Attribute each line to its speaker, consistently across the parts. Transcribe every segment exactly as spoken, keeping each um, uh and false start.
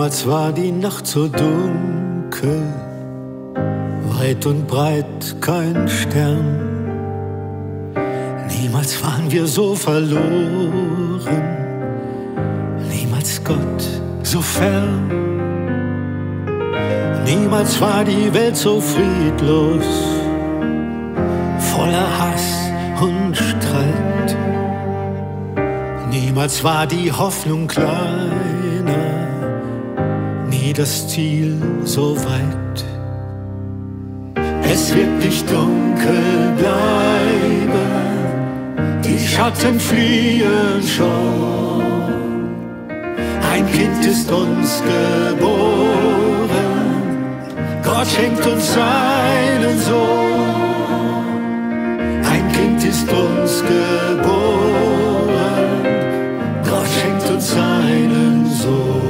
Speaker 1: Niemals war die Nacht so dunkel, weit und breit kein Stern. Niemals waren wir so verloren, niemals Gott so fern. Niemals war die Welt so friedlos, voller Hass und Streit. Niemals war die Hoffnung kleiner, nie das Ziel so weit. Es wird nicht dunkel bleiben, die Schatten fliehen schon. Ein Kind ist uns geboren, Gott schenkt uns seinen Sohn. Ein Kind ist uns geboren, Gott schenkt uns seinen Sohn.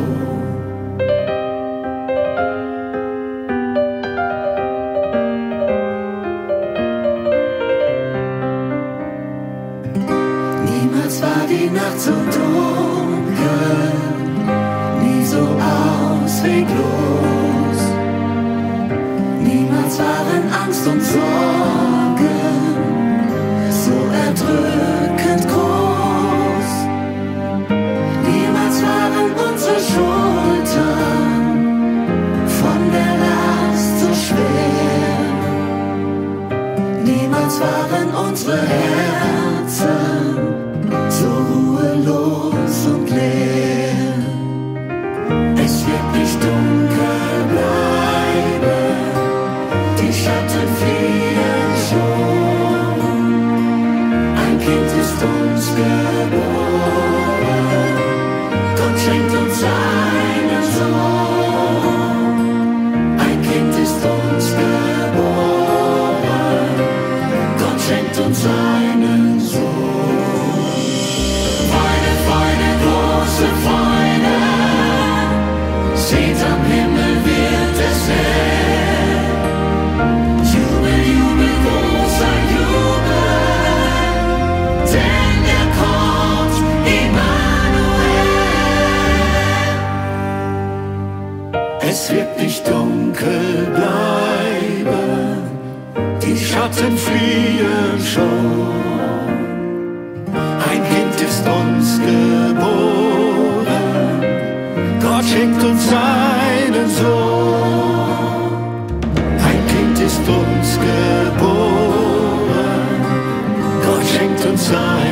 Speaker 2: Niemals war die Nacht so dunkel, nie so ausweglos. Niemals waren Angst und Sorgen so erdrückend groß. Niemals waren unsere Schultern von der Last so schwer. Niemals waren unsere Herzen so ruhelos und leer. Es wird nicht dunkel bleiben, die Schatten fliehen schon. Ein Kind ist uns geboren, Gott schenkt uns seinen Sohn. Ein Kind ist uns geboren, Gott schenkt uns seinen Sohn. Feine, feine, große Feine, seht, am Himmel wird es hell. Jubel, Jubel, großer Jubel, denn er kommt, Immanuel.
Speaker 1: Es wird nicht dunkel bleiben, die Schatten fliehen schon. Ein Kind ist uns geboren, Gott schenkt uns seinen Sohn. Ein Kind ist uns geboren, Gott schenkt uns seinen Sohn.